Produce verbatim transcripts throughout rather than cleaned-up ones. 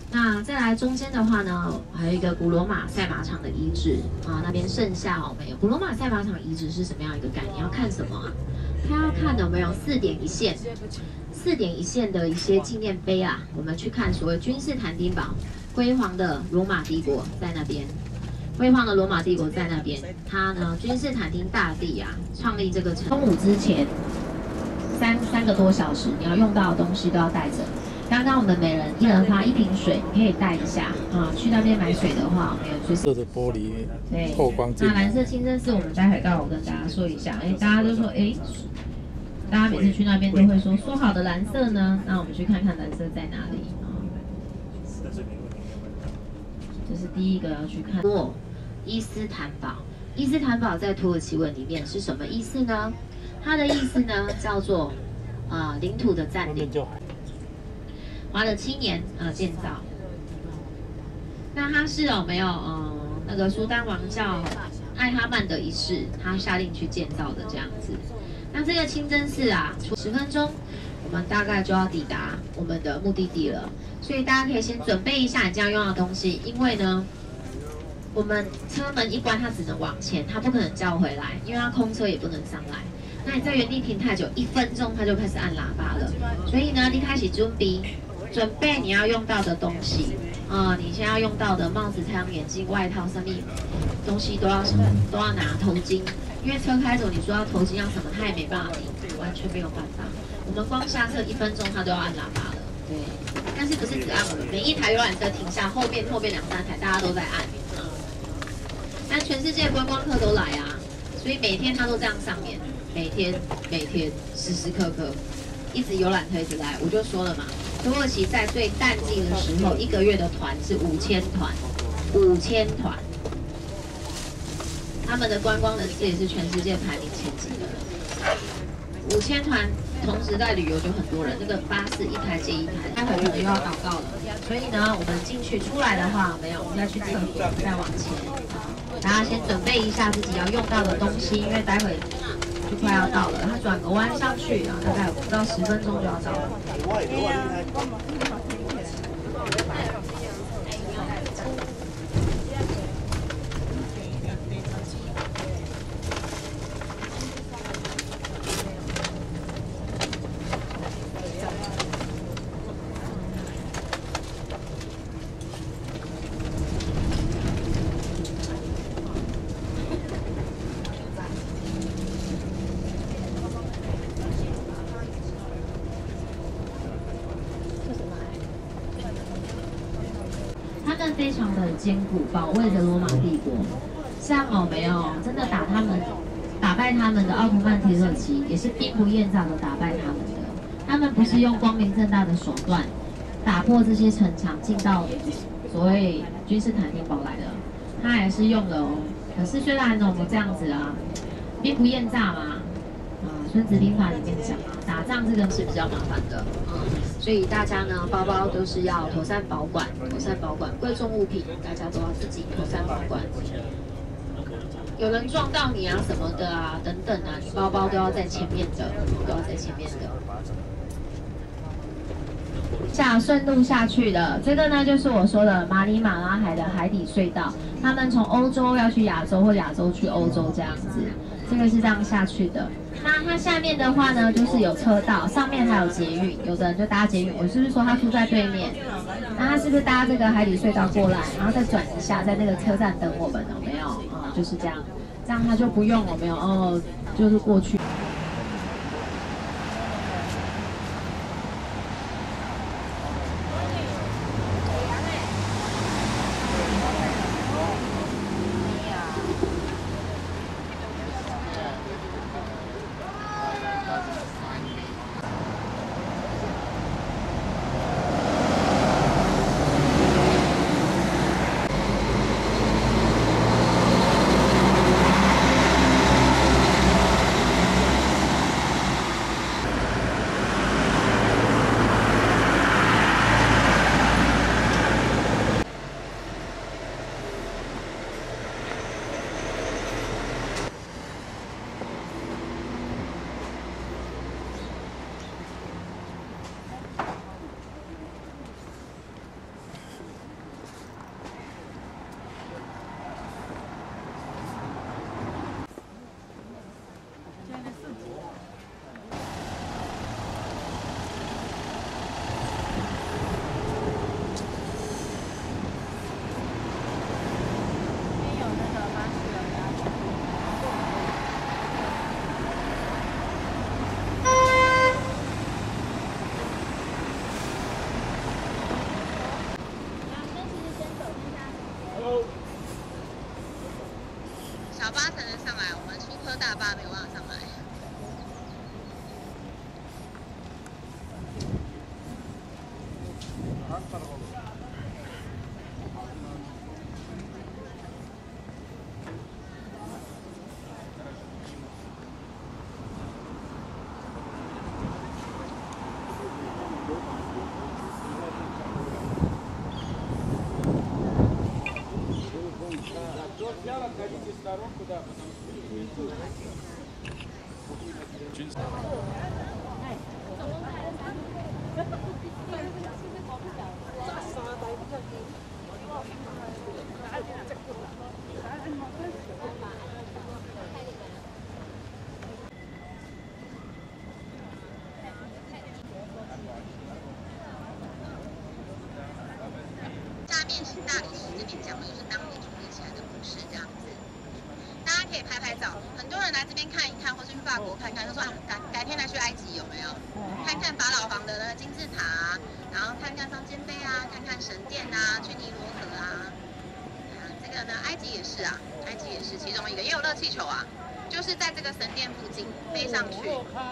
那再来中间的话呢，还有一个古罗马赛马场的遗址啊，那边剩下哦没有。古罗马赛马场遗址是什么样一个概念？要看什么啊？他要看有没有四点一线，四点一线的一些纪念碑啊。我们去看所谓君士坦丁堡，辉煌的罗马帝国在那边，辉煌的罗马帝国在那边。他呢，君士坦丁大帝啊，创立这个城。中午之前三三个多小时，你要用到的东西都要带着。刚刚我们每人一人发一瓶水，你可以带一下啊。去那边买水的话，我们有就是。 色的玻璃， 对， 透光镜。 那蓝色清真寺，我们待会到我跟大家说一下。哎，大家都说，哎，大家每次去那边都会说，说好的蓝色呢？那我们去看看蓝色在哪里啊？这是第一个要去看。哦，伊斯坦堡，伊斯坦堡在土耳其文里面是什么意思呢？它的意思呢叫做啊、呃、领土的占领。花了七年呃建造。那它是有没有呃那个苏丹王教艾哈曼的一世，他下令去建造的这样子。那这个清真寺啊，十分钟我们大概就要抵达我们的目的地了，所以大家可以先准备一下你将要用的东西，因为呢，我们车门一关，它只能往前，它不可能叫回来，因为它空车也不能上来。那你在原地停太久，一分钟它就开始按喇叭了，所以呢，你开始准备。准备你要用到的东西啊、呃，你现在要用到的帽子、太阳眼镜、外套、上面东西都要什么都要拿，头巾，因为车开走，你说要头巾要什么，他也没办法停，完全没有办法。我们光下车一分钟，他都要按喇叭了，对。但是不是只按我们，每一台游览车停下，后面后面两三台大家都在按。嗯。但全世界观光客都来啊，所以每天他都这样上面，每天每天时时刻刻。一直游览车一直来，我就说了嘛，土耳其在最淡季的时候，一个月的团是五千团，五千团，他们的观光人次也是全世界排名前几的。五千团同时在旅游就很多人，那个巴士一台接一台，待会可能又要祷告了，所以呢，我们进去出来的话，没有，我们再去厕所，再往前，大家先准备一下自己要用到的东西，因为待会。就快要到了，它转个弯上去啊，大概不到十分钟就要到了。他们非常的坚固，保卫着罗马帝国。像哦，没有真的打他们、打败他们的奥图曼铁耳其，也是兵不厌诈的打败他们的。他们不是用光明正大的手段打破这些城墙，进到所谓君士坦丁堡来的，他还是用了哦。可是虽然呢，我们这样子啊，兵不厌诈嘛。啊，《孙子兵法》里面讲啊，打仗这个是比较麻烦的，嗯，所以大家呢，包包都是要妥善保管，妥善保管贵重物品，大家都要自己妥善保管。有人撞到你啊什么的啊，等等啊，你包包都要在前面的，都要在前面的。下顺路下去的，这个呢就是我说的马里马拉海的海底隧道，他们从欧洲要去亚洲或亚洲去欧洲这样子，这个是这样下去的。那它下面的话呢，就是有车道，上面还有捷运，有的人就搭捷运。我是不是说他住在对面？那他是不是搭这个海底隧道过来，然后再转一下，在那个车站等我们？有没有？啊、嗯，就是这样，这样他就不用有没有哦，就是过去。 Отходите в сторонку, да, потому что... 下面请大理石这边讲的就是当地创立起来的故事，这样子，大家可以拍拍照。很多人来这边看一看，或是去法国看看，就说啊，改改天来去埃及有没有？看看法老王的那个金字塔啊，然后看看方尖碑啊，看看神殿啊，去尼罗河啊。啊，这个呢，埃及也是啊，埃及也是其中一个，也有热气球啊，就是在这个神殿附近飞上去。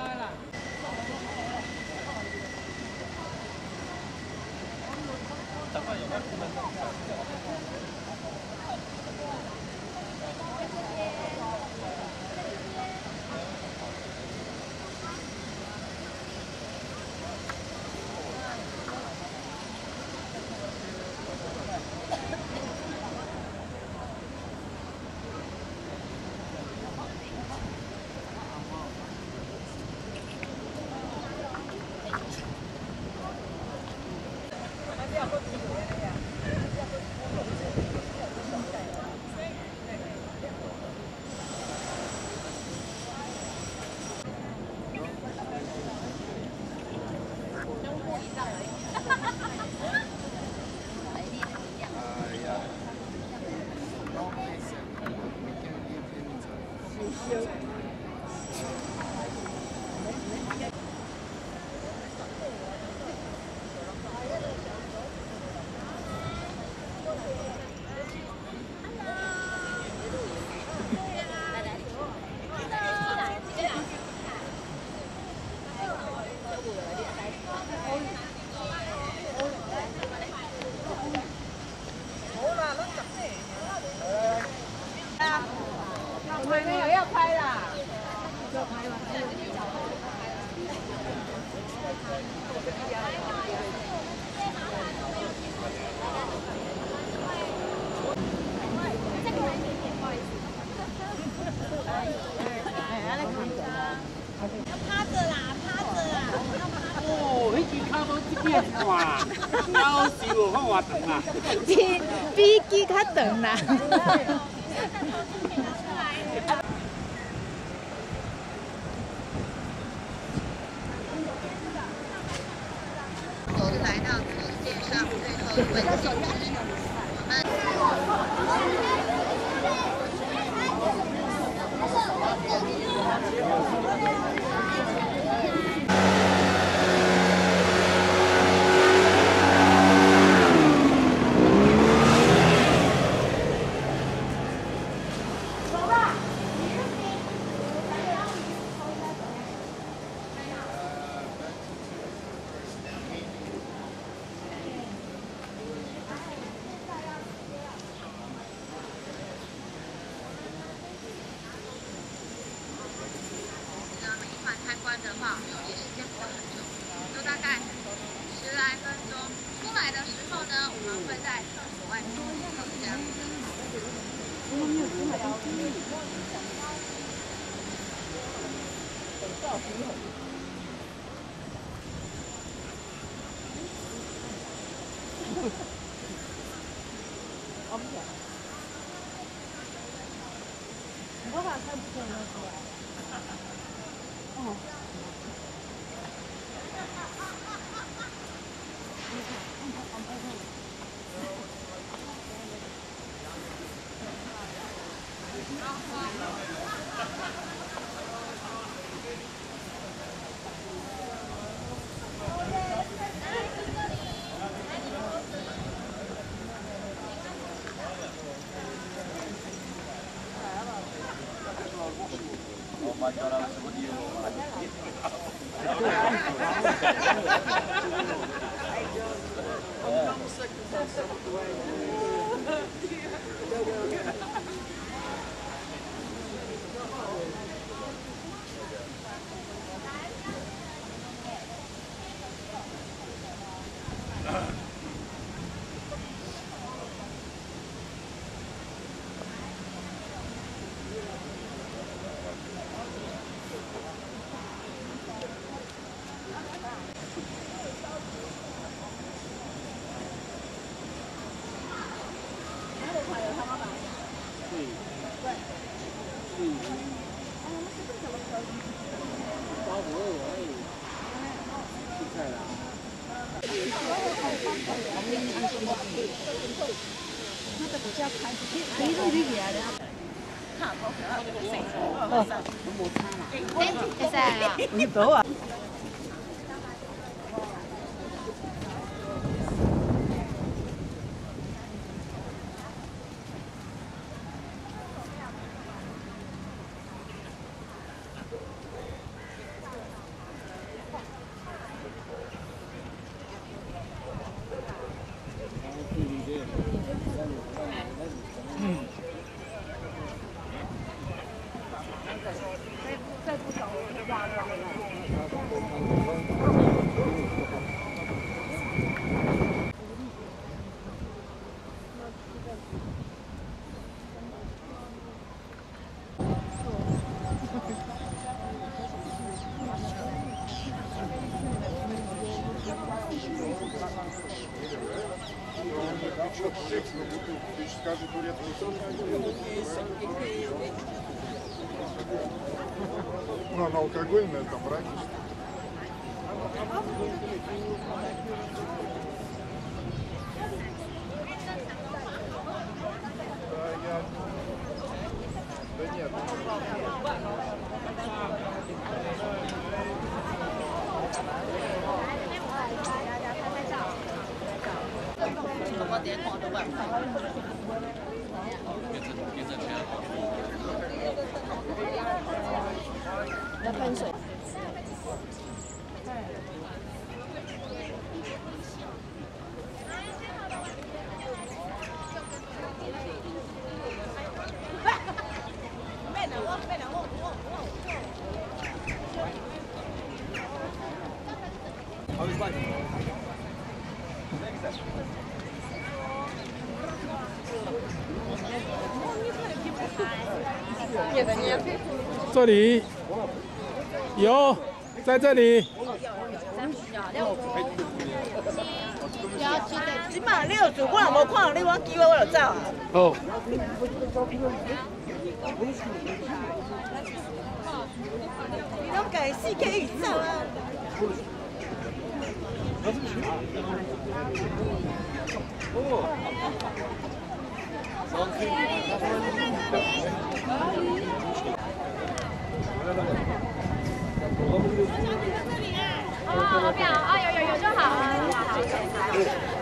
要拍啦！要拍吗？ 趴着啦，趴着啦！ 哦，迄支卡无这边看，夭寿哦，看偌长啊！ 比比机较长啦。 我们来到世界上最后一位建筑师，参观的话，也时间不会很久，就大概十来分钟。出来的时候呢，我们会在厕所外面这样子。 我把看不见了，是吧？哦。 Oh my God, 会使啊？ 唔到啊！ Ну, она алкогольная, там раньше. Да, я... Да нет. 我点看都办。 要喷水。 这里有，在这里。 即摆你要做，我若无看到你，我机会我就走啊。 哦。 你拢家四 K 以上啊。 哦，不要啊，有有有就好了，好好。